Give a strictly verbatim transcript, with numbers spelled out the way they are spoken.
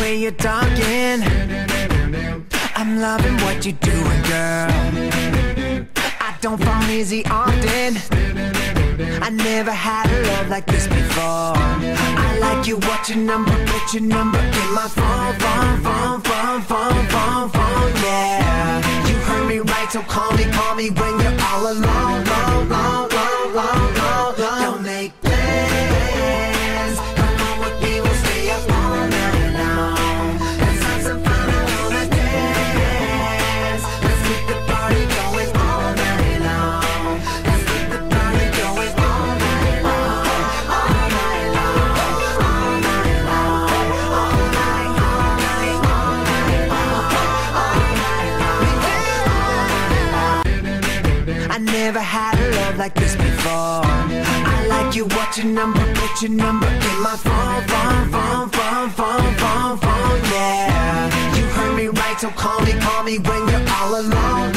way you're talking, I'm loving what you're doing, girl. I don't fall easy often, I never had a love like this before. I like you, what's your number, put your number in my phone, phone, phone, phone, phone, phone, phone, yeah. You heard me right, so call me, call me when you're all alone, long, long, long, long, long, long. Don't make plans, come on with me, we'll stay up all night long. Let's have some fun, I wanna dance. Let's keep the party going all night long. Let's keep the party going all night long. All night long, all night long, all night, all night, all night long, all night long. I never had a love like this before. I like you, what's your number, put your number in my phone, phone, phone, phone, phone, phone, phone, yeah. You heard me right, so call me, call me when you're all alone.